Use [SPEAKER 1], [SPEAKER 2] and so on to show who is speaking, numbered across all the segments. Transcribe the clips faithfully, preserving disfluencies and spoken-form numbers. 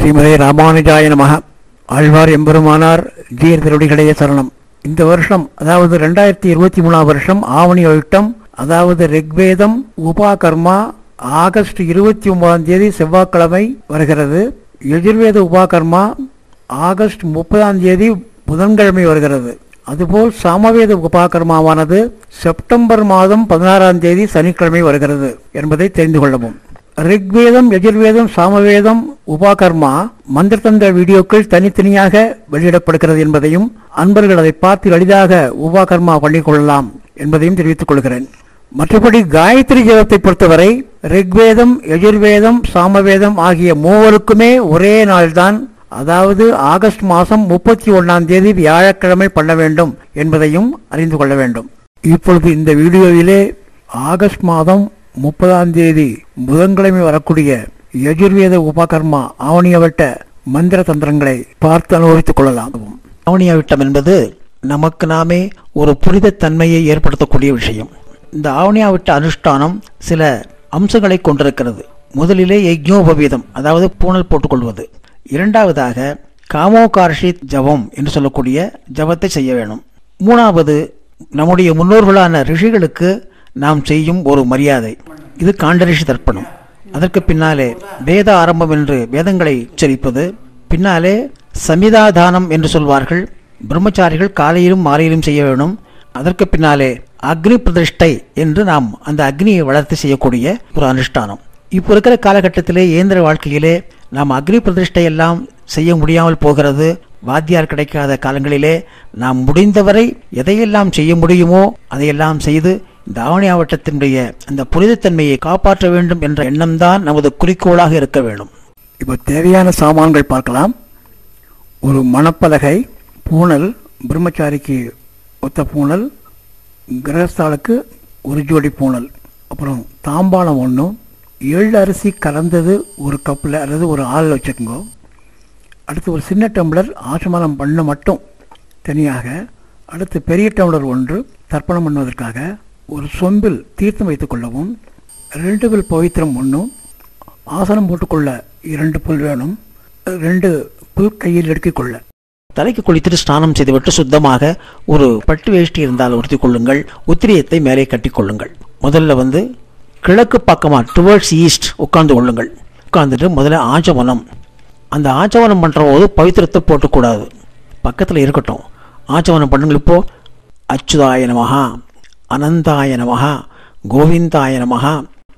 [SPEAKER 1] ஸ்ரீமதே ராமானுஜாய நமஹ. ஆழ்வார் எம்பெருமானார் ஜீயர் திருவடிகளே சரணம். இந்த வருஷம், அதாவது ரெண்டாயிரத்தி இருபத்தி மூணாம் வருஷம் ஆவணி அவிட்டம், அதாவது ரிக்வேதம் உபாகர்மா ஆகஸ்ட் இருபத்தி ஒன்பதாம் தேதி செவ்வாய்க்கிழமை வருகிறது. எஜுர்வேத உபாகர்மா ஆகஸ்ட் முப்பதாம் தேதி புதன்கிழமை வருகிறது. அதுபோல் சாமவேத உபாகர்மாவானது செப்டம்பர் மாதம் பதினாறாம் தேதி சனிக்கிழமை வருகிறது என்பதை தெரிந்து கொள்ளவும். ரிக்வேதம், எஜுர்வேதம், சாமவேதம், உபாகர்மா மந்திரதந்திர வீடியோக்கள் தனித்தனியாக வெளியிடப்படுகிறது என்பதையும், அன்பர்கள் அதை பார்த்து எளிதாக உபாகர்மா பண்ணிக்கொள்ளலாம் என்பதையும் தெரிவித்துக் கொள்கிறேன். மற்றபடி காயத்ரி ஜபத்தை பொறுத்தவரை ரிக்வேதம், எஜுர்வேதம், சாமவேதம் ஆகிய மூவருக்குமே ஒரே நாள்தான், அதாவது ஆகஸ்ட் மாதம் முப்பத்தி ஒன்றாம் தேதி வியாழக்கிழமை பண்ண வேண்டும் என்பதையும் அறிந்து கொள்ள வேண்டும். இப்பொழுது இந்த வீடியோவிலே ஆகஸ்ட் மாதம் முப்பதாம் தேதி புதன்கிழமை வரக்கூடிய யஜுர்வேத உபகர்மா ஆவணியவட்ட மந்திர தந்திரங்களை பார்த்து அனுபவித்துக் கொள்ளலாம். ஆவணியாவிட்டம் என்பது நமக்கு நாமே ஒரு புனித தன்மையை ஏற்படுத்தக்கூடிய விஷயம். இந்த ஆவணியாவிட்ட அனுஷ்டானம் சில அம்சங்களை கொண்டிருக்கிறது. முதலிலே யஜ்ஞோபவீதம், அதாவது பூணல் போட்டுக்கொள்வது. இரண்டாவதாக காமோகார்ஷித் ஜபம் என்று சொல்லக்கூடிய ஜபத்தை செய்ய வேணும். மூணாவது, நம்முடைய முன்னோர்களான ரிஷிகளுக்கு நாம் செய்யும் ஒரு மரியாதை, இது காண்டரிஷி தர்ப்பணம். அதற்கு பின்னாலே வேத ஆரம்பம் என்று வேதங்களை உச்சரிப்பது. பின்னாலே சமிதாதானம் என்று சொல்வார்கள், பிரம்மச்சாரிகள் காலையிலும் மாலையிலும் செய்ய வேணும். அதற்கு பின்னாலே அக்னி பிரதிஷ்டை என்று நாம் அந்த அக்னியை வளர்த்து செய்யக்கூடிய ஒரு அனுஷ்டானம். இப்போ இருக்கிற காலகட்டத்திலே இயந்திர வாழ்க்கையிலே நாம் அக்னி பிரதிஷ்டை எல்லாம் செய்ய முடியாமல் போகிறது. வாத்தியார் கிடைக்காத காலங்களிலே நாம் முடிந்தவரை எதையெல்லாம் செய்ய முடியுமோ அதையெல்லாம் செய்து இந்த ஆவணியாவட்டத்தினுடைய அந்த புனிதத்தன்மையை காப்பாற்ற வேண்டும் என்ற எண்ணம்தான் நமது குறிக்கோளாக இருக்க வேண்டும். இப்போ தேவையான சாமான்கள் பார்க்கலாம். ஒரு மணப்பலகை, பூணல், பிரம்மச்சாரிக்கு ஒத்த பூணல், கிரகஸ்தாளுக்கு ஒரு ஜோடி பூணல், அப்புறம் தாம்பாளம் ஒன்று, ஏழு அரிசி கலந்தது ஒரு கப்பில் அல்லது ஒரு ஆளில் வச்சுக்கோங்க. அடுத்து ஒரு சின்ன டம்ளர் ஆசமனம் பண்ண மட்டும் தனியாக. அடுத்து பெரிய டம்ளர் ஒன்று தர்ப்பணம் பண்ணுவதற்காக. ஒரு சொம்பில் தீர்த்தம் வைத்துக் கொள்ளவும். ரெண்டு வில் பவித்திரம் ஒன்றும், ஆசனம் போட்டுக்கொள்ள இரண்டு புல் வேணும். ரெண்டு புல் கையில் எடுத்துக்கொள்ள. தலைக்கு குளித்துட்டு ஸ்நானம் செய்துவிட்டு சுத்தமாக ஒரு பட்டு வேஷ்டி இருந்தால் உடுத்தி கொள்ளுங்கள். உத்திரியத்தை மேலே கட்டிக்கொள்ளுங்கள். முதல்ல வந்து கிழக்கு பக்கமாக டுவர்ட்ஸ் ஈஸ்ட் உட்கார்ந்து கொள்ளுங்கள். உட்கார்ந்துட்டு முதல்ல ஆச்சமனம். அந்த ஆச்சமனம் பண்ணுற போது பவித்திரத்தை போட்டுக்கூடாது, பக்கத்தில் இருக்கட்டும். ஆச்சமனம் பண்ணுங்கள். இப்போது அச்சுதாய நமஹா, அனந்தாய நமஹா, கோவிந்தாய நமஹா,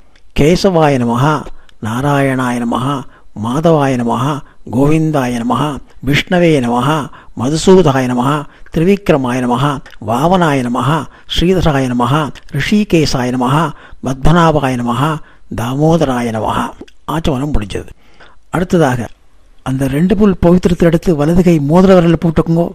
[SPEAKER 1] கேசவாய நமஹா, நாராயணாய நமஹா, மாதவாய நமஹா, கோவிந்தாய நமஹா, விஷ்ணவே நமஹா, மதுசூதாய நமஹா, திரிவிக்ரமாய நமஹா, வாவனாய நமஹா, ஸ்ரீதராய நமஹா, ரிஷிகேசாய நமஹா, பத்மநாபாய நமஹா, தாமோதராய நமஹா. ஆச்சமனம் முடிஞ்சது. அடுத்ததாக அந்த ரெண்டு புல் பவித்திரத்தை எடுத்து வலது கை மோதிர விரலில் போட்டுக்குங்கோ.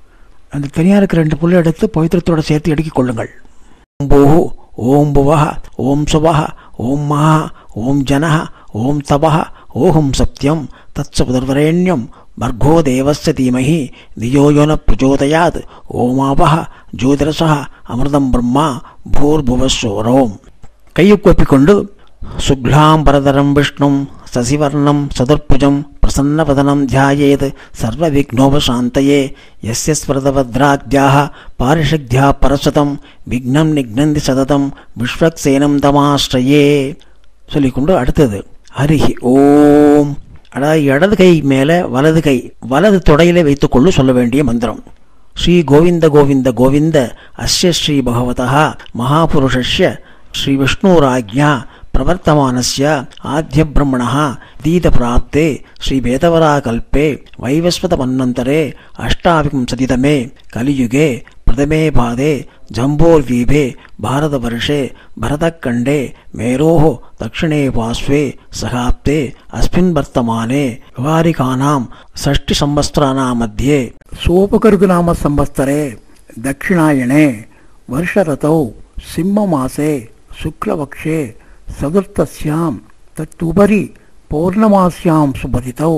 [SPEAKER 1] அந்த தனியாக இருக்கிற ரெண்டு புல்லை எடுத்து பவித்திரத்தோடு சேர்த்து எடுக்கிக் கொள்ளுங்கள். ஓம் பூஹு, ஓம் புவஹ, ஓம் சுவஹ, ஓம் மஹா, ஓம் ஜனஹ, ஓம் தபஹ, ஓஹம் சத்யம் தத்சபுதர்வரேண்யம் பர்கோ தேவஸ்ய தீமஹி தியோ யோ ந பிரச்சோதயாத் ஓமாவஹ ஜோதிரசஹ அமிர்தம் பிரம்மா பூர்புவஸ்வரோம். கையை கூப்பிக்கொண்டு சுக்லாம் பரதரம் விஷ்ணும் சசிவர்ணம் சதுர்புஜம் பிரசன்னவதனம் தியாயேத் சர்வ விக்னோபசாந்தயே யஸ்ய ஸ்வரதவத்ராத்யாஹ பாரிஷக்த்யா பரசதம் விக்னம் நிக்னந்தி சததம் விஸ்வக்சேனம் தமாஸ்ரயே சொல்லிக்கொண்டு அடுத்தது ஹரிஹி ஓம். அதாவது இடது கை மேலே வலது கை வலது தொடையிலே வைத்துக்கொண்டு சொல்ல வேண்டிய மந்திரம். ஸ்ரீ கோவிந்த கோவிந்த கோவிந்த அஸ்ய ஸ்ரீ பகவதா மகாபுருஷஸ்ய ஸ்ரீ விஷ்ணுராஜ்ஞா பிரவர்த்தமானஸ்ய ஆத்ய பிரம்மணः தீத பிராப்தே ஸ்ரீ வேதவரா கல்பே வைவஸ்வத மன்வந்தரே அஷ்டாவிம்சதிதமே கலியுகே பிரதமே பாதே ஜம்போர்வீபே பாரதவர்ஷே பரதக்கண்டே மேரோः தக்ஷிணே பாஸ்வே சகாப்தே அஸ்மின் வர்த்தமானே விவாரிகானாம் ஷஷ்டி சம்வத்சராணாம் மத்தியே சோபகர்கு நாம சம்வத்சரே தக்ஷிணாயனே வருஷரதௌ சிம்மமாசே சுக்லவக்ஷே சதுர்த்தஸ்யாம் தத்துபரி பௌர்ணமாஸ்யாம் சுபதிதௌ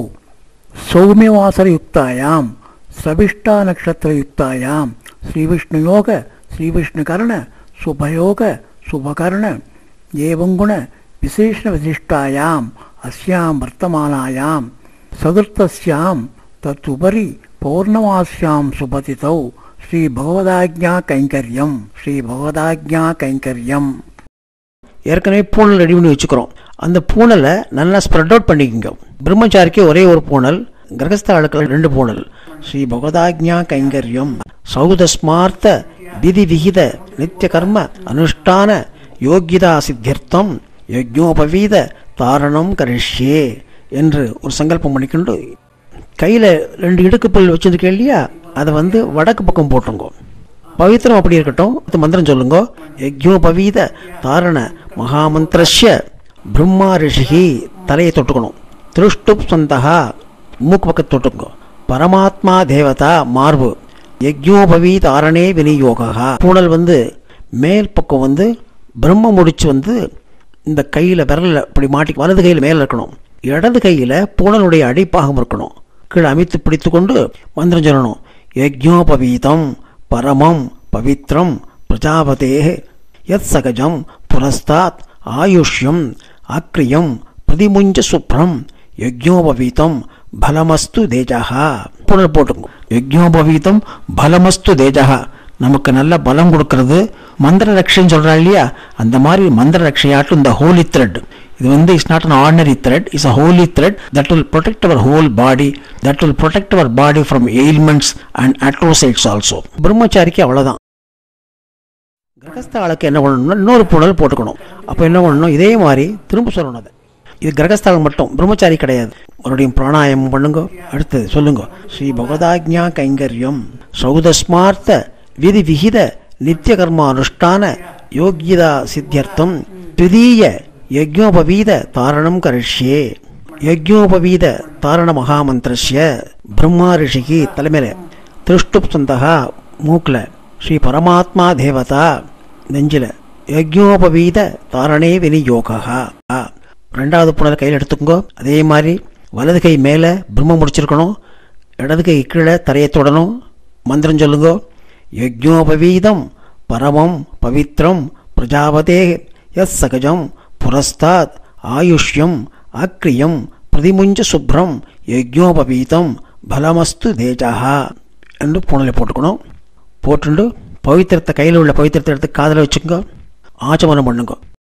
[SPEAKER 1] சௌமியவாசரயுக்தாயாம் ஸ்ரவிஷ்டா நக்ஷத்திரயுக்தாயாம் ஸ்ரீவிஷ்ணுயோக ஸ்ரீவிஷ்ணுகர்ண சுபயோக சுபகர்ண ஏவங்குண விசேஷ விசிஷ்டாயாம் அஸ்யாம் வர்த்தமானாயாம் சதுர்த்தஸ்யாம் தத்துபரி பௌர்ணமாஸ்யாம் சுபதிதௌ ஸ்ரீ பகவதாஜ்ஞா கைங்கரியம் ஸ்ரீ பகவதாஜ்ஞா கைங்கரியம். ஏற்கனவே பூனல் ரெடி பண்ணி வச்சுக்கிறோம். அந்த பூனலை நல்லா ஸ்ப்ரெட் அவுட் பண்ணிக்கோங்க. பிரம்மச்சாரிக்கு ஒரே ஒரு பூனல், கிரகஸ்த ஆளுக்கள் ரெண்டு பூனல். ஸ்ரீ பகவதாஜ்ஞா கைங்கரியம் சௌதஸ்மார்த்த விதி விகித நித்திய கர்ம அனுஷ்டான யோகிதா சித்தியர்த்தம் யஜ்ஞோபவீத தாரணம் கரிஷ்யே என்று ஒரு சங்கல்பம் பண்ணிக்கொண்டு கையில் ரெண்டு இடுக்குப்பல் வச்சுருக்கேன் இல்லையா, அதை வந்து வடக்கு பக்கம் போட்டுருங்கோ. பவித்திரம் அப்படி இருக்கட்டும். மந்திரம் சொல்லுங்க. யஜ்ஞோபவீத தாரண மகாமந்திரஸ்ய பிரம்மா ரிஷிகி தலையை தொட்டுக்கணும். திருஷ்டுப் சந்தகா மூக்கு பக்கத்து தொட்டுக்கோ. பரமாத்மா தேவதா மார்பு. யஜ்ஞோபவி தாரணே விநியோகா. பூனல் வந்து மேல் பக்கம் வந்து பிரம்ம முடிச்சு வந்து இந்த கையில் விரலில் இப்படி மாட்டி வலது கையில் மேலே இருக்கணும். இடது கையில் பூனலுடைய அடிப்பாகம் இருக்கணும். கீழே அமைத்து பிடித்து கொண்டு மந்திரம் சொல்லணும். யஜ்ஞோபவீதம் பரமம் பவித்ரம் பிரஜாபதே யத் சகஜம் புரஸ்தாத் ஆயுஷ்யம் அக்ரியம் பிரதிமுஞ்ச சுப்ரம் யஜ்ஞோபவீதம் பலமஸ்து தேஜகா. பூனல் போட்டுங்க. யஜ்ஞோபவீதம் பலமஸ்து தேஜகா. நமக்கு நல்ல பலம் கொடுக்கறது மந்திர ரக்ஷைன்னு சொல்கிறா இல்லையா, அந்த மாதிரி மந்திர ரக்ஷையாட்டும் இந்த ஹோலி த்ரெட். இது வந்து it's not an ordinary thread, it's a holy thread that will protect our whole body, that will protect our body from ailments and atrocities also. பிரம்மச்சாரிக்கு அவ்வளோதான். கிரகஸ்த ஆளுக்கு என்ன பண்ணணும்னா இன்னொரு பூனல் போட்டுக்கணும். அப்போ என்ன பண்ணணும், இதே மாதிரி திரும்ப சொல்லணும். அதை இது கிரகஸ்தால் மட்டும், பிரம்மச்சாரி கிடையாது. மறுபடியும் பிராணாயாமம் பண்ணுங்க. அடுத்தது சொல்லுங்க. ஸ்ரீ பகவதாஜ்ஞா கைங்கரியம் சௌதஸ்மார்த்த விதி விகித நித்திய கர்மா அனுஷ்டான யோகியதா சித்தியர்த்தம் திதீய யஜ்ஞோபவீத தாரணம் கரிஷ்யே. யஜ்ஞோபவீத தாரண மகாமந்திரஸ்ய பிரம்மா ரிஷிகி தலைமையில, திருஷ்டுப் சந்தகா மூக்கில், ஸ்ரீ பரமாத்மா தேவதா நெஞ்சில், யஜ்ஞோபவீத தாரணே விநியோகா. ரெண்டாவது புனலை கையில் எடுத்துக்கோங்க. அதே மாதிரி வலது கை மேலே பிரம்ம முடிச்சிருக்கணும், இடது கை கீழே தரையை தொடணும். மந்திரம் சொல்லுங்க. யஜ்ஞோபவீதம் பரமம் பவித்ரம் பிரஜாபதே யத் சகஜம் புரஸ்தாத் ஆயுஷ்யம் அக்ரியம் பிரதிமுஞ்ச சுப்ரம் யஜ்ஞோபவீதம் பலமஸ்து தேஜகா என்று பூனலை போட்டுக்கணும். போட்டுண்டு பவித்திரத்தை, கையில் உள்ள பவித்திரத்தை எடுத்து காதில் வச்சுக்கோங்க. ஆச்சமனம் பண்ணுங்க.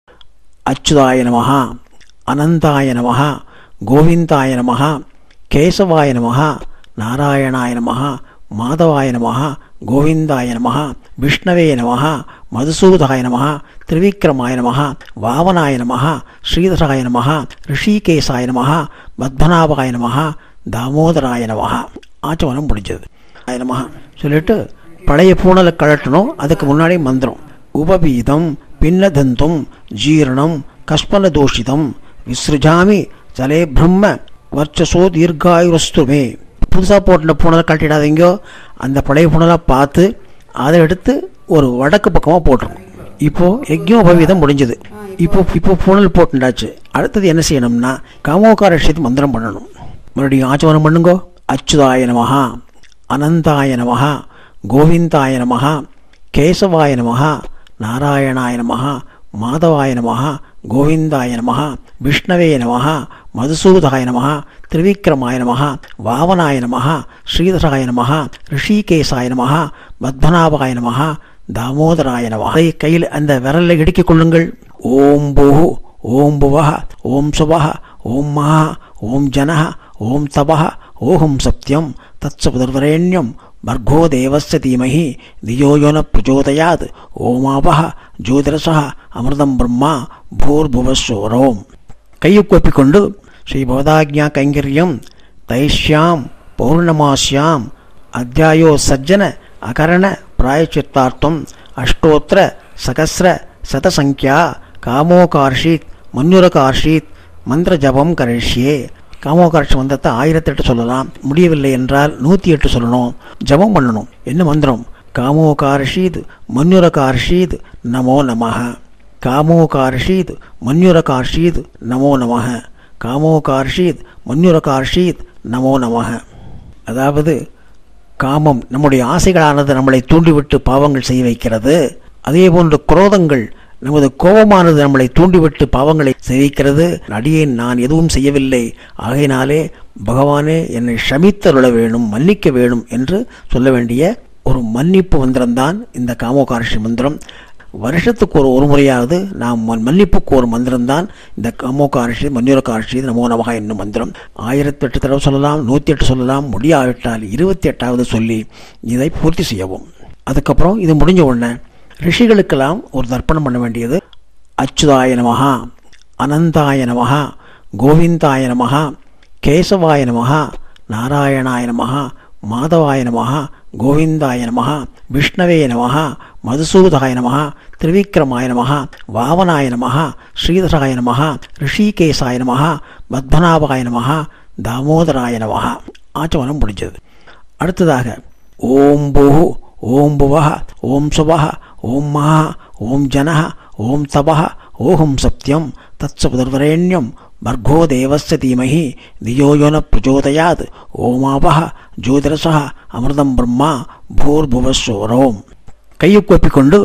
[SPEAKER 1] அச்சுதாய நமஹா, அனந்தாய நமஹா, கோவிந்தாய நமஹா, கேசவாய நமஹா, நாராயணாய நமஹா, மாதவாய நமஹா, கோவிந்தாய நமஹா, விஷ்ணவே நமஹா, மதுசூதாய நமஹா, திரிவிக்ரமாய நமஹா, வாவனாய நமஹா, ஸ்ரீதராய நமஹா, ரிஷிகேசாய நமஹா, பத்மநாபாய நமஹா, தாமோதராய நமஹா. ஆச்சமனம் முடிஞ்சது. ஆய நமஹா சொல்லிட்டு பழைய பூனலை கழட்டணும். அதுக்கு முன்னாடி மந்திரம். உபவீதம் பின்னதந்தும் ஜீரணம் கஸ்மல தோஷிதம் விஸ்ருஜாமி ஜலே பிரம்ம வர்ச்சசோ தீர்காயுரஸ்துமே. புதுசாக போட்டின பூனலை கட்டிடாதீங்கோ. அந்த பழைய பூனலை பார்த்து அதை எடுத்து ஒரு வடக்கு பக்கமாக போட்டுருங்க. இப்போது யஜ்ஞோபவீதம் முடிஞ்சது. இப்போ இப்போ பூனல் போட்டுண்டாச்சு. அடுத்தது என்ன செய்யணும்னா காமோகார விஷயத்து மந்திரம் பண்ணணும். மறுபடியும் ஆச்சமனம் பண்ணுங்கோ. அச்சுதாய நமஹா, அனந்தாய நமஹா, கோவிந்தாய நமஹா, கேசவாய நமஹா, நாராயணாய நமஹா, மாதவாய நமஹா, கோவிந்தாய நமஹா, விஷ்ணவே நமஹா, மதுசூதாய நமஹா, திரிவிக்ரமாய நமஹா, வாவனாய நமஹா, ஸ்ரீதராய நமஹா, ரிஷிகேசாய நமஹா, பத்மநாபாய நமஹா, தாமோதராய நமஹா. கையில் அந்த விரலை இடுக்கிக் கொள்ளுங்கள். ஓம் பூஹு ஓம் புவஹ ஓம் சுவஹ ஓம் மஹா ஓம் ஜனஹ ஓம் தபஹ ஓஹம் சத்யம் தத்சபுதர்வரேண்யம் பர்கோ தேவஸ்ய தீமஹி தியோ யோ ந பிரச்சோதயாத் ஓமாபஹ ஜோதிரசஹ அமிர்தம் பிரம்மா பூர்புவஸ்ஸோரோம். கையை கோப்பிக்கொண்டு ஸ்ரீ பகவதாஜ்ஞா கைங்கரியம் தைஷ்யாம் பௌர்ணமாஸ்யாம் அத்தியாயோ சஜ்ஜன அகரண பிராயச்சித்தார்த்தம் அஷ்டோத்திர சகஸ்ர சதசங்கியா காமோகார்ஷீத் மன்யுரகார்ஷீத் மந்திர ஜபம் கரிஷ்யே. காமோகாட்சி மந்திரத்தை ஆயிரத்தெட்டு சொல்லலாம். முடியவில்லை என்றால் நூற்றி எட்டு சொல்லணும். ஜபம் பண்ணணும். என்ன மந்திரம்? காமோகார்ஷீத் மன்யுரகார்ஷீத் நமோ நமஹ. காமோகார்ஷீத் மன்யுரகார்ஷீத் நமோ நமஹ. காமோகார்ஷீத் மன்யுரகார்ஷீத் நமோ நமஹ. அதாவது காமம் நம்முடைய ஆசைகளானது நம்மளை தூண்டிவிட்டு பாவங்கள் செய்ய வைக்கிறது. அதே போன்று குரோதங்கள் நமது கோபமானது நம்மளை தூண்டிவிட்டு பாவங்களை செய்விக்கிறது. அடியேன் நான் எதுவும் செய்யவில்லை, ஆகையினாலே பகவானே என்னை க்ஷமித்தருள வேணும், மன்னிக்க வேணும் என்று சொல்ல வேண்டிய ஒரு மன்னிப்பு மந்திரம்தான் இந்த காமோகார்ஷி மந்திரம். வருஷத்துக்கு ஒரு ஒரு முறையாவது நாம் மன்னிப்புக்கு ஒரு மந்திரம்தான் இந்த காமோகார்ஷி மன்யூரகார்ஷி நமோ நமகா என்னும் மந்திரம். ஆயிரத்தி எட்டு தடவை சொல்லலாம், நூற்றி எட்டு சொல்லலாம், முடியாவிட்டால் இருபத்தி எட்டாவது சொல்லி இதை பூர்த்தி செய்யவும். அதுக்கப்புறம் இது முடிஞ்ச உடனே ரிஷிகளுக்கெல்லாம் ஒரு தர்ப்பணம் பண்ண வேண்டியது. அச்சுதாய நமகா, அனந்தாய நமகா, கோவிந்தாய நமகா, கேசவாய நமகா, நாராயணாய நமகா, மாதவாய நமகா, கோவிந்தாய நமகா, விஷ்ணவே நமகா, மதுசூதாய நமகா, திரிவிக்ரமாய நமகா, வாவனாய நமகா, ஸ்ரீதராய நமகா, ரிஷிகேசாய நமகா, பத்மநாபாய நமகா, தாமோதராய நமகா. ஆச்சமனம் முடிஞ்சது. அடுத்ததாக ஓம் பூஹு, ஓம் புவஹ, ஓம் சுவஹ, ஓம் மஹா, ஓம் ஜனஹ, ஓம் தபஹ, ஓஹம் சத்யம் தத்சபுதர்வரேண்யம் பர்கோ தேவஸ்ய தீமஹி தியோ யோ ந பிரச்சோதயாத் ஓமாவஹ ஜோதிரசஹ அமிர்தம் பிரம்மா பூர்புவஸ்வரோம். கையை கொப்பிக்கொண்டு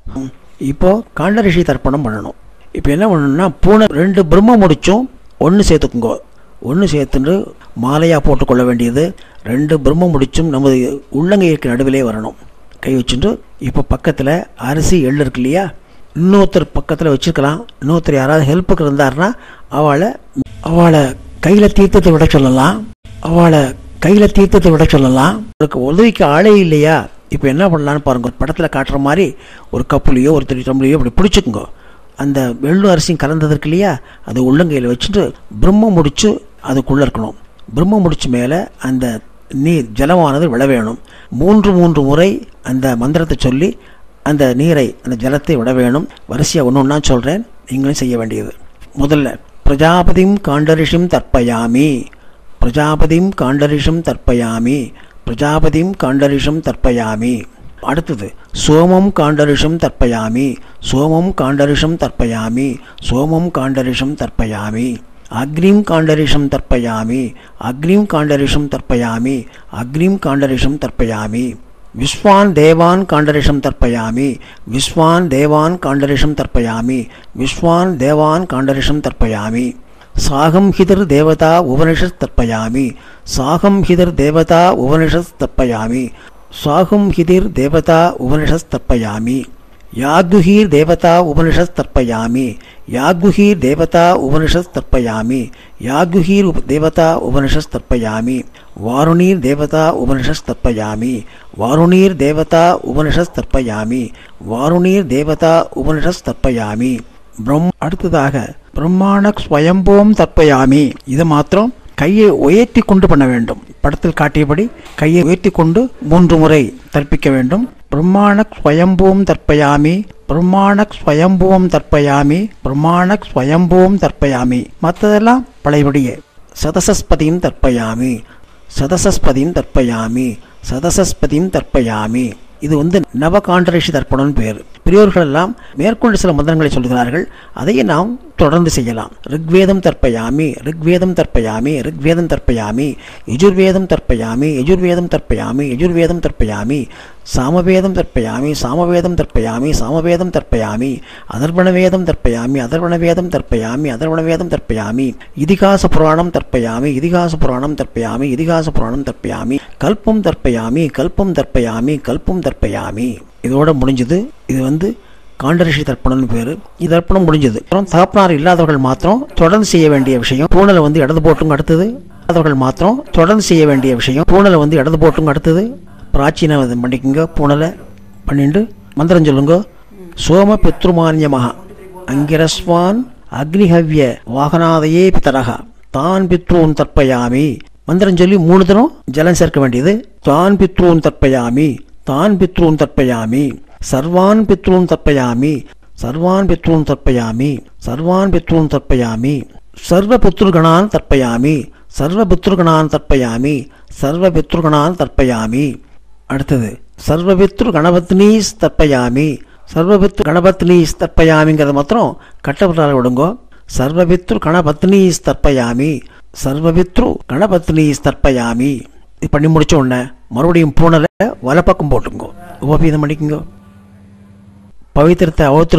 [SPEAKER 1] இப்போ காண்டரிஷி தர்ப்பணம் பண்ணணும். இப்போ என்ன பண்ணணும்னா, பூனை ரெண்டு பிரம்ம முடிச்சும் ஒன்று சேர்த்துக்குங்கோ. ஒன்று சேர்த்துட்டு மாலையாக போட்டுக்கொள்ள வேண்டியது. ரெண்டு பிரம்ம முடிச்சும் நமது உள்ளங்கைக்கு நடுவிலே வரணும். கை வச்சுட்டு இப்போ பக்கத்தில் அரிசி எள் இருக்கு இல்லையா, இன்னொருத்தர் பக்கத்தில் வச்சுருக்கலாம். இன்னொருத்தர் யாராவது ஹெல்ப்புக்கு இருந்தாருன்னா அவளை அவளை கையில் தீர்த்தத்தை விட சொல்லலாம். அவளை கையில் தீர்த்தத்தை விட சொல்லலாம். அவளுக்கு உதவிக்கு ஆளே இல்லையா, இப்போ என்ன பண்ணலான்னு பாருங்க. ஒரு படத்தில் காட்டுற மாதிரி ஒரு கப்புலையோ ஒரு திரு டம்ளையோ இப்படி பிடிச்சிக்குங்க. அந்த வெள்ளு அரிசியும் கலந்தது இருக்கு இல்லையா, அது உள்ளங்கையில் வச்சுட்டு பிரம்ம முடிச்சு அதுக்குள்ளே இருக்கணும். பிரம்ம முடிச்சு மேலே அந்த நீர் ஜலமானது விழ வேணும். மூன்று மூன்று முறை அந்த மந்திரத்தை சொல்லி அந்த நீரை அந்த ஜலத்தை விட வேணும். வரிசையாக ஒன்று ஒன்றா சொல்கிறேன், நீங்களும் செய்ய வேண்டியது. முதல்ல பிரஜாபதிம் காண்டரிஷம் தர்ப்பயாமி, பிரஜாபதிம் காண்டரிஷம் தர்ப்பயாமி, பிரஜாபதிம் காண்டரிஷம் தர்ப்பயாமி. அடுத்தது சோமம் காண்டரிஷம் தர்ப்பயாமி, சோமம் காண்டரிஷம் தர்ப்பயாமி, சோமம் காண்டரிஷம் தர்ப்பயாமி. அக்னிம் காண்டரிஷம் தர்ப்பயாமி, அக்னிம் காண்டரிஷம் தர்ப்பயாமி, அக்னிம் காண்டரிஷம் தர்ப்பயாமி. விஸ்வான் தேவான் காண்டரிஷம் தர்ப்பயாமி, விஸ்வான் தேவான் காண்டரிஷம் தர்ப்பயாமி, விஸ்வான் தேவான் காண்டரிஷம் தர்ப்பயாமி. சாகம் ஹிதர் தேவதா உபனிஷத் தர்ப்பயாமி, சாகம் ஹிதர் தேவதா உபனிஷத் தர்ப்பயாமி, சாகும் ஹிதிர் தேவதா உபனிஷத் தர்ப்பயாமி. யாகுஹீர் தேவதா உபனிஷத் தர்ப்பயாமி, யாகுஹீர் தேவதா உபனிஷத் தர்ப்பயாமி, யாகுஹீர் தேவதா உபனிஷத் தர்ப்பயாமி. வாருணீர் தேவதா உபனிஷத் தர்ப்பயாமி, வாருணீர் தேவதா உபனிஷத் தர்ப்பயாமி, வாருணீர் தேவதா உபனிஷத் தர்ப்பயாமி. பிரம் அடுத்ததாக பிரம்மாண ஸ்வயம்போம் தர்ப்பயாமி. இதை மாத்திரம் கையை உயர்த்தி கொண்டு பண்ண வேண்டும். படத்தில் காட்டியபடி கையை உயர்த்தி கொண்டு மூன்று முறை தர்ப்பிக்க வேண்டும். பிரம்மாண ஸ்வயம்போம் தர்ப்பயாமி, பிரம்மாண ஸ்வயம்போம் தர்ப்பயாமி, பிரம்மாண ஸ்வயம்போம் தர்ப்பயாமி. மற்றதெல்லாம் பழையபடியே. சதசஸ்பதியும் தர்ப்பயாமி, சதசஸ்பதியும் தர்ப்பயாமி, சதசஸ்பதியும் தர்ப்பயாமி. இது வந்து நவகாண்டரிஷி தர்ப்பணம்னு பேர். பெரியோர்கள் எல்லாம் மேற்கொண்டு சில மந்திரங்களை சொல்கிறார்கள், அதையே நாம் தொடர்ந்து செய்யலாம். ரிக்வேதம் தர்ப்பயாமி, ரிக்வேதம் தர்ப்பயாமி, ரிக்வேதம் தர்ப்பயாமி, யஜுர்வேதம் தர்ப்பயாமி, யஜுர்வேதம் தர்ப்பயாமி, யஜுர்வேதம் தர்ப்பயாமி. சாமவேதம் தர்ப்பயாமி, சாமவேதம் தர்ப்பயாமி, சாமவேதம் தர்ப்பயாமி. அதர்வணவேதம் தர்ப்பயாமி, அதர்வணவேதம் தர்ப்பயாமி, அதர்வணவேதம் தர்ப்பயாமி. இதிகாச புராணம் தர்ப்பயாமி, இதிகாச புராணம் தர்ப்பயாமி, இதிகாச புராணம் தர்ப்பயாமி. கல்பம் தர்ப்பயாமி, கல்பம் தர்ப்பயாமி, கல்பம் தர்ப்பயாமி. இதோட முடிஞ்சது. இது வந்து காண்டரிஷி தர்ப்பணம்னு பேர். இது தர்ப்பணம் முடிஞ்சது. அப்புறம் தகப்பனார் இல்லாதவர்கள் மாத்திரம் தொடர்ந்து செய்ய வேண்டிய விஷயம், பூனலை வந்து இடது போட்டுங்க. அடுத்தது இல்லாதவர்கள் மாத்திரம் தொடர்ந்து செய்ய வேண்டிய விஷயம், பூனலை வந்து இடது போட்டுங்க. அடுத்தது பிராச்சீன பண்ணிக்கோங்க. பூனலை பண்ணிட்டு மந்திரம் சொல்லுங்க. சோம பித்ருமான்யமஹ அங்கிரஸ்வான் அக்னிஹவ்ய வாகனாதையே பிதரஹ தான் பித்ரூன் தர்ப்பயாமி. மந்திரம் சொல்லி மூணு தினம் ஜலம் சேர்க்க வேண்டியது. தான் பித்ரூன் தர்ப்பயாமி, தான் பித்ரூன் தர்ப்பயாமி, சர்வான் பித்ரூன் தர்ப்பயாமி, சர்வான் பித்ரூன் தர்ப்பயாமி, சர்வான் பித்ரூன் தர்ப்பயாமி. சர்வ பித்ருகணான் தர்ப்பயாமி, சர்வ பித்ருகணான் தர்ப்பயாமி, சர்வ பித்ருகணான் தர்ப்பயாமி. அடுத்தது சர்வபித்ரு கணபத்னீஸ் தர்ப்பயாமி, சர்வபித்ரு கணபத்னீஸ் தர்ப்பயாமிங்கிறத மாத்திரம் கட்டப்பட்டால் விடுங்கோ. சர்வபித்ரு கணபத்னீஸ் தர்ப்பயாமி, சர்வபித்ரு கணபத்னீஸ் தர்ப்பயாமி. இது பண்ணி முடிச்ச உடனே மறுபடியும் பூனலை வலப்பக்கம் போட்டுங்கோ. உபபீதம் பண்ணிக்கோங்க. பவித்திரத்தை அவுத்துருங்கோ.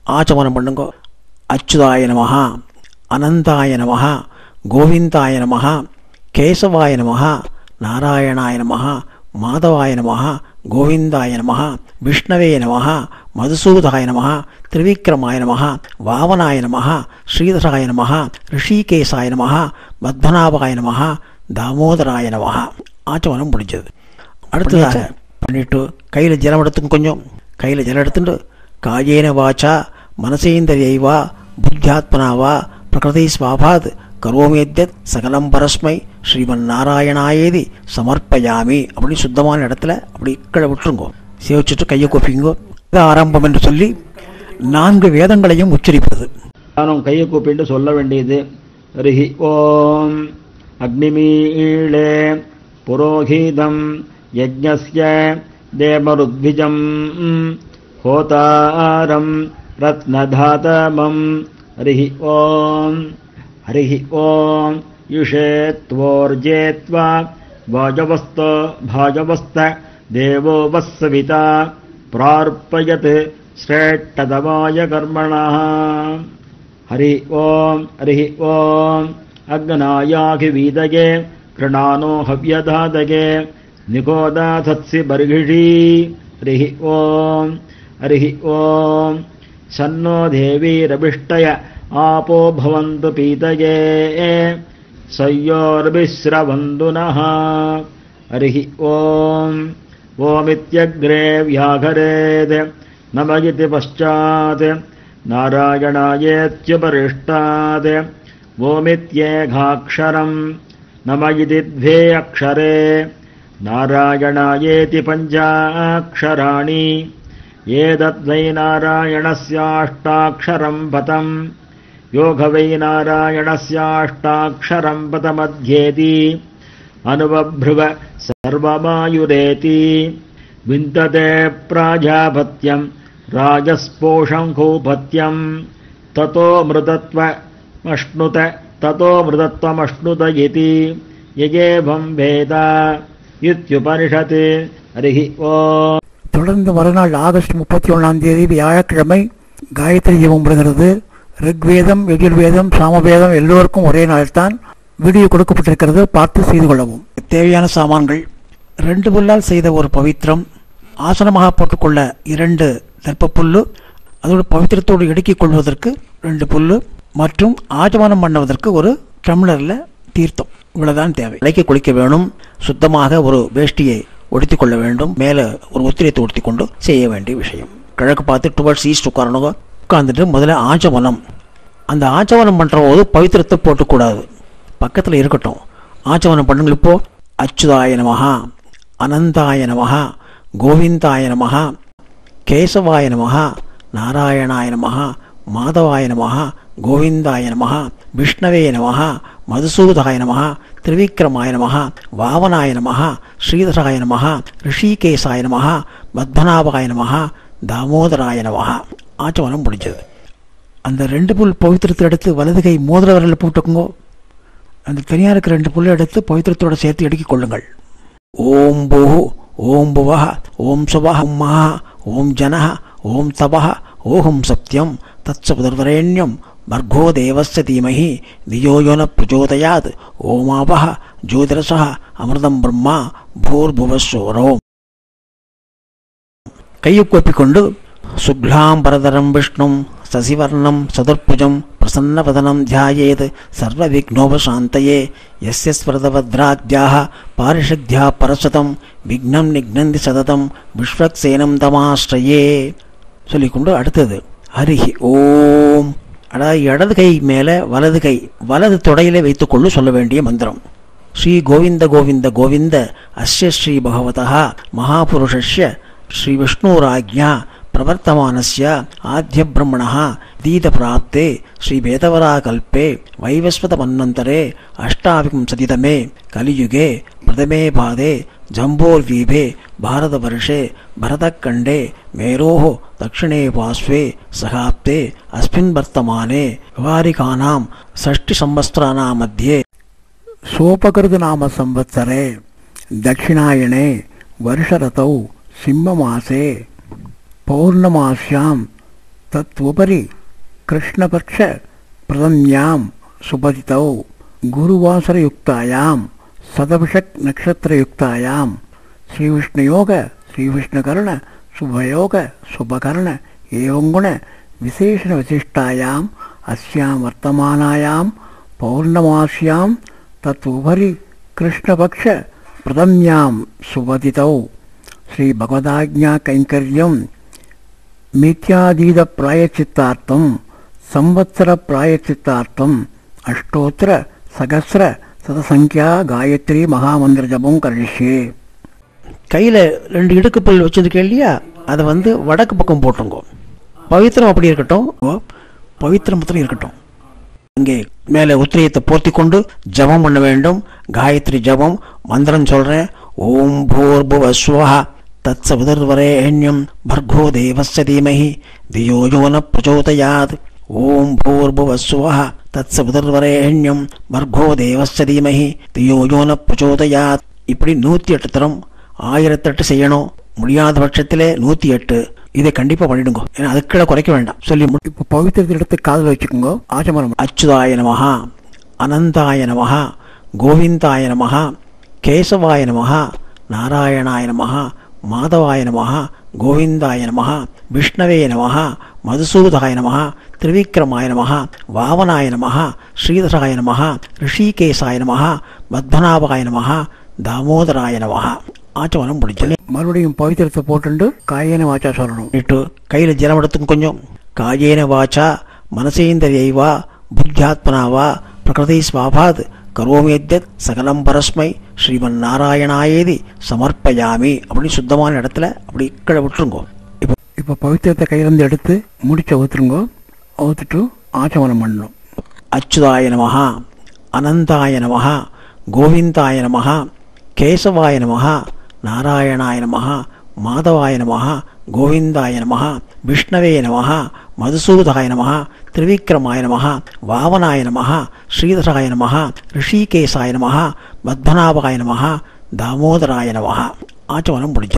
[SPEAKER 1] ஆச்சமனம் பண்ணுங்க. அச்சுதாய நமஹ, அனந்தாய நமஹ, கோவிந்தாய நமஹ, கேசவாய நமஹ, நாராயணாய நமஹ, மாதவாய நமஹ, கோவிந்தாய நமஹ, விஷ்ணவே நமஹ, மதுசூதாய நமஹ, திரிவிக்ரமாய நமஹ, வாவனாய நமஹ, ஸ்ரீதராய நமஹ, ரிஷிகேசாய நமஹ, பத்மநாபாய நமஹ, தாமோதராய நமஹ. ஆச்சமனம் முடிஞ்சது. அடுத்ததாக பண்ணிட்டு கையில் ஜலம் எடுத்துங்க. கொஞ்சம் கையில் ஜலம் எடுத்துட்டு காயேன வாச்சா மனசேந்திரியைவா புத்தியாத்மனாவா பிரகிருதி ஸ்வாபாத் கரோமேத்யத் சகலம் பரஸ்மை ஸ்ரீமன் நாராயணாயேதி சமர்ப்பயாமி அப்படின்னு சுத்தமான இடத்துல அப்படி கீழே விட்டுருங்கோ. சேவிச்சுட்டு கையை கூப்பிங்கோ. ஆரம்பம் என்று சொல்லி நான்கு வேதங்களையும் உச்சரிப்பது.
[SPEAKER 2] நானும் கையை கூப்பிட்டு சொல்ல வேண்டியது. ரிஹி ஓம் அக்னிமீளே புரோஹிதம் யஜ்ஞஸ்ய தேவருத்விஜம் ஹோதாரம் ரத்னதாதமம் ஹரிஹி ஓம் ஹரிஹி ஓம் யுஷேத்வோர்ஜேத்வா வாஜவஸ்தோ பாஜவஸ்த தேவோ வஸ்ஸவிதா பிரார்ப்பயத் ஸ்ரேஷ்டதமாய கர்மணः. ஹரி ஓம் ஹரிஹி ஓம் அக்னாயாகிவீதகே கிருணானோ ஹவ்யதாதகே நிகோதாதத்சி பர்கிஷீ. ஹரிஹி ஓம் ஹரிஹி ஓம் சன்னோ தேவீரபிஷ்டய ஆபோ பவந்து பீதயே சய்யோர்பிஸ்ரவந்து நः. ஹரிஹி ஓம் ஓமித்யக்ரே வியாகரேத் நம இதி பశ్చాத் நாராயணாயேத்யுபரிஷ்டாத் ஓமித்யேகாக்ஷரம் நம இதி द्वे அக்ஷரே நாராயணாயேதி பஞ்சாக்ஷராணி ஏதத்வை நாராயணஸ்யாஷ்டாக்ஷரம் பதம் யோகவை நாராயணஸ்யாஷ்டாக்ஷரம் பதமத்யேதி அனுபப்ருவ சர்வமாயுரேதி விந்ததே பிராஜாபத்யம் ராஜஸ்போஷம் கௌபத்யம் ததோ மிருதத்வமஷ்ணுத ததோ மிருதத்வமஷ்ணுத இதி யகேவம் வேத இத்யுபனிஷத். ஹரிஹி ஓம்.
[SPEAKER 1] தொடர்ந்து மறுநாள் ஆகஸ்ட் முப்பத்தி ஒன்றாம் தேதி வியாழக்கிழமை காயத்ரி ஜெபம் வருகிறது. ரிக்வேதம், எஜுர்வேதம், சாமவேதம் எல்லோருக்கும் ஒரே நாள்தான் வீடியோ கொடுக்கப்பட்டிருக்கிறது. பார்த்து செய்து கொள்ளவும். தேவையான சாமான்கள்: ரெண்டு புல்லால் செய்த ஒரு பவித்திரம், ஆசனமாக போட்டுக்கொள்ள இரண்டு தர்ப்பப்புல்லு, அதோடு பவித்திரத்தோடு இடுக்கிக் கொள்வதற்கு ரெண்டு புல்லு மற்றும் ஆச்சமனம் பண்ணுவதற்கு ஒரு டம்ளரில் தீர்த்தம். இவ்வளவுதான் தேவை. இலைக்கு குளிக்க வேணும். சுத்தமாக ஒரு வேஷ்டியை உடுத்திக் கொள்ள வேண்டும். மேலே ஒரு உத்திரியத்தை உடுத்தி கொண்டு செய்ய வேண்டிய விஷயம். கிழக்கு பார்த்து டுவர்ட்ஸ் ஈஸ்ட் உட்காரணுங்க. உட்கார்ந்துட்டு முதல்ல ஆச்சமனம். அந்த ஆச்சமனம் பண்ணுற போது பவித்திரத்தை போட்டுக்கூடாது, பக்கத்தில் இருக்கட்டும். ஆச்சமனம் பண்ணுங்க. இப்போ அச்சுதாய நமஹ, அனந்தாய நமஹ, கோவிந்தாய நமஹ, கேசவாய நமஹ, நாராயணாய நமஹ, மாதவாய நமஹ, கோவிந்தாய நமஹ, விஷ்ணவே நமஹ, மதுசூதாய நமஹ, திரிவிக்ரமாய நமஹ, வாவனாய நமஹ, ஸ்ரீதராய நமஹ, ரிஷிகேசாய நமஹ, பத்மநாபாய நமஹ, தாமோதராய நமஹ. ஆச்சமனம் முடிஞ்சது. அந்த ரெண்டு புல் பவித்திரத்தை எடுத்து வலது கை மோதிர விரலில் போட்டுக்குங்கோ. அந்த தனியாக இருக்கிற ரெண்டு புல்லை எடுத்து பவித்திரத்தோடு சேர்த்து எடுக்கிக் கொள்ளுங்கள். ஓம் பூஹு, ஓம் புவஹ, ஓம் சுவஹ, ஓம் மஹா, ஓம் ஜனஹ, ஓம் தபஹ, ஓஹம் சத்யம் தத்சபுதர்வரேண்யம் பர்கோ தேவஸ்ய தீமஹி தியோ யோ ந பிரச்சோதயாத் ஓமாவஹ ஜோதிரசஹ அமிர்தம் பிரம்மா பூர்புவஸ்ஸோரோம். கையை கூப்பிக்கொண்டு சுக்லாம் பரதரம் விஷ்ணும் சசிவர்ணம் சதுர்புஜம் பிரசன்னவதனம் தியாயேத் சர்வ விக்னோபசாந்தயே யஸ்ய ஸ்வரதபத்ராத்யாஹ பாரிஷத்யா பரசதம் விக்னம் நிக்னந்தி சததம் விஸ்வக்சேனம் தமாஸ்ரயே சொல்லிக்கொண்டு அடுத்தது ஹரிஹி ஓம். அதாவது இடது கை மேலே வலது கை வலது தொடையிலே வைத்துக்கொண்டு சொல்ல வேண்டிய மந்திரம். ஸ்ரீ கோவிந்த கோவிந்த கோவிந்த அஸ்ய ஸ்ரீ பகவதः மகாபுருஷஸ்ய ஸ்ரீ விஷ்ணுராஜ்ஞா பிரவர்த்தமானஸ்ய ஆத்ய பிரம்மணः தீத பிராப்தே ஸ்ரீ வேதவராகல்பே வைவஸ்வத மன்வந்தரே அஷ்டாவிம்சதிதமே கலியுகே பிரதமே பாதே ஜம்போர்தீபே பாரதவர்ஷே பரதக்கண்டே மேரோः தக்ஷிணே பாஸ்வே சகாப்தே அஸ்மின் வர்த்தமானே விவாரிகானாம் ஷஷ்டி சம்வத்சராணாம் மத்தியே சோபகிருது நாம சம்வத்சரே தட்சிணாயனே வருஷரதௌ சிம்மமாசே பௌர்ணமாஸ்யாம் तत्वपरि कृष्णपक्ष प्रदम्यां सुपतितौ गुरुवासरयुक्तायां सदभिषक् नक्षत्रयुक्तायां श्रीविष्णुयोग श्रीविष्णुकर्ण शुभयोग शुभकर्ण एवं गुण विशेषण विशिष्टायाम् अस्यां वर्तमानायां पौर्णमास्यां तत्वपरि कृष्णपक्ष प्रदम्यां सुपतितौ श्री भगवदाज्ञा कैंकर्यं मिथ्यादीद प्रायचित्तार्थं संवत्सर प्रायचित्तार्थं अष्टोत्तर सहस्र சதசங்கியா காயத்ரி மகாமந்திர ஜபம் கரிஷே. கையில் ரெண்டு இடுக்கு பல் வச்சிருக்கேன் இல்லையா, அதை வந்து வடக்கு பக்கம் போட்டுருங்கோ. பவித்திரம் அப்படி இருக்கட்டும், பவித்திரம் மாத்திரம் இருக்கட்டும். இங்கே மேலே உத்திரியத்தை போர்த்தி கொண்டு ஜபம் பண்ண வேண்டும். காயத்ரி ஜபம் மந்திரம் சொல்கிறேன். ஓம் பூர்புவ ஸ்வஹ தத்சவிதுர்வரேண்யம் பர்கோ தேவஸ்ய தீமஹி தியோ யோ ந பிரச்சோதயாத். ஓம் பூர்புவ ஸ்வஹ தத்சவிதுர்வரேண்யம் பர்கோ தேவஸ்ய தீமஹி தியோ யோ ந பிரச்சோதயாத். இப்படி நூற்றி எட்டு தரம் ஆயிரத்தெட்டு செய்யணும். முடியாத பட்சத்திலே நூற்றி எட்டு. இதை கண்டிப்பாக பண்ணிடுங்க. ஏன்னா அதுக்குள்ள குறைக்க வேண்டாம். சொல்லி இப்போ பவித்திரத்தை எடுத்து காதில் வச்சுக்கோங்க. ஆச்சமரம். அச்சுதாய நமஹா, அனந்தாய நமஹா, கோவிந்தாய நமஹா, கேசவாய நமஹா, நாராயணாய நமஹா, மாதவாய நமஹா, கோவிந்தாய நமஹா, விஷ்ணவே நமஹா, மதுசூதாய நமஹா, திரிவிக்ரமாய நமஹா, வாவனாய நமஹா, ஸ்ரீதராய நமஹா, ரிஷிகேசாய நமஹா, பத்மநாபாய நமஹா, தாமோதராய நமஹா. ஆச்சமனம் பிடிச்சது. மறுபடியும் பவித்திரத்தை போட்டு காயேன வாச்சா சொல்லணும். இட்டு கையில் ஜலம் எடுத்துக்கும் கொஞ்சம். காயேன வாச்சா மனசேந்திரியைவா புத்தியாத்மனாவா பிரகிருதி ஸ்வாபாத் கரோமேத்யத் சகலம் பரஸ்மை ஸ்ரீமன் நாராயணாயேதி சமர்ப்பயாமி அப்படின்னு சுத்தமான இடத்துல அப்படி கீழே விட்டுருங்கோ. இப்போ இப்போ பவித்திரத்தை கையிலேருந்து எடுத்து முடிச்ச ஊற்றுருங்கோ. ஊற்றுட்டு ஆச்சமனம் பண்ணணும். அச்சுதாய நமஹா, அனந்தாய நமஹா, கோவிந்தாய நமஹா, கேசவாய நமஹா, நாராயணாய நமஹா, மாதவாய நமஹா, கோவிந்தாய நமஹா, விஷ்ணவே நமஹா, மதுசூதாய நமஹா, திரிவிக்ரமாய நமஹா, வாவனாய நமஹா, ஸ்ரீதராய நமஹா, ரிஷிகேசாய நமஹா, பத்மநாபாய நமஹா, தாமோதராய நமஹா. ஆச்சமனம் பிடிச்சது.